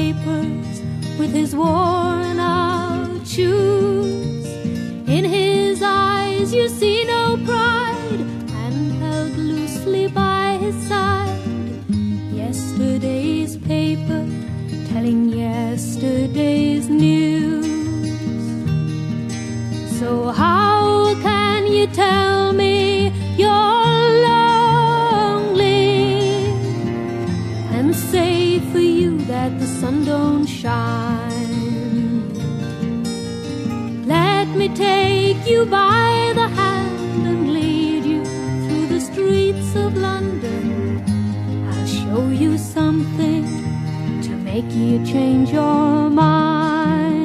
papers with his worn out shoes. In his eyes you see no pride, and held loosely by his side, yesterday's paper telling yesterday's news. So how can you tell me you're lonely and say for you that the sun don't shine? Let me take you by the hand and lead you through the streets of London. I'll show you something to make you change your mind.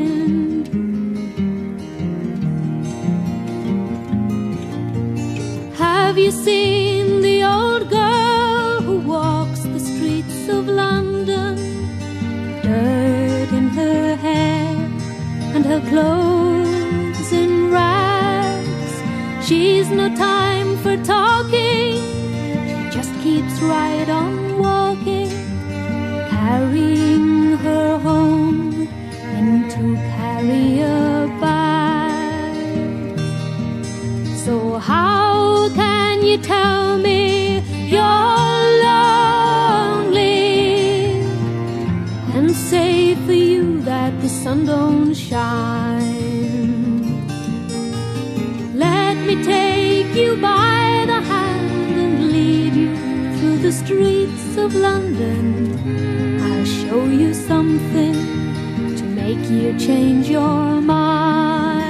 Have you seen the old girl who walks the streets of London? Dirt in her hair and her clothes in rags. She's no time for talking, she just keeps right on walking, carrying her home into carrier bags. So how can you tell me you're lonely and say for you that the sun don't shine? Let me take you by the hand and lead you through the streets of London. I'll show you something to make you change your mind.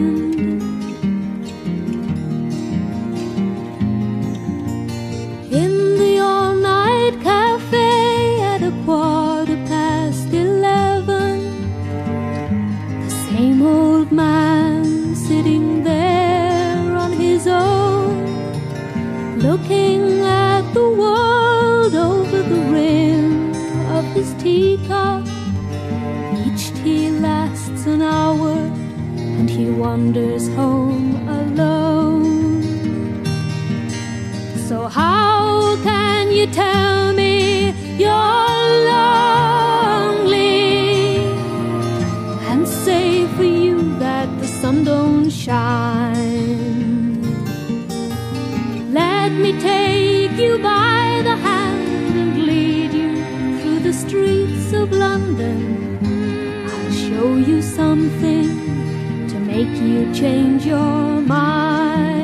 In the all-night cafe at 11:15, the same old man sitting there on his own, looking at the world over the rim of his teacup. Each tea lasts an hour and he wanders home alone. So how can you tell me you're lonely and say for you that the sun don't shine? Let me take you by the hand and lead you through the streets of London. I'll show you something to make you change your mind.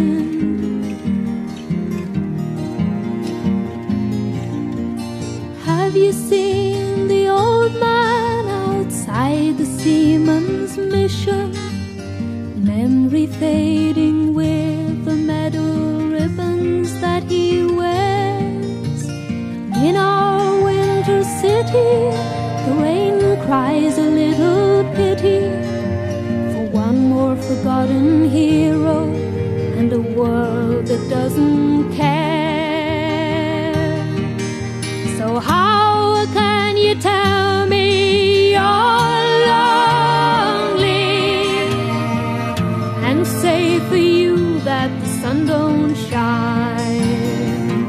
Have you seen the old man outside the Seaman's Mission? Memory fading with the medal ribbons that he wears. In our winter city, the rain cries a little pity for one more forgotten hero and a world that doesn't care. So how can you tell me you're lonely and say for you that the sun don't shine?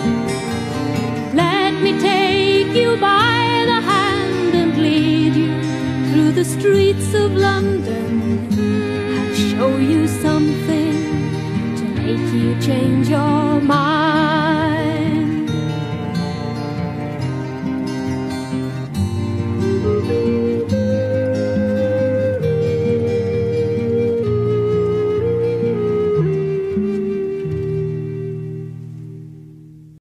Let me take you by the hand and lead you through the streets of London. I'll show you something to make you change your mind.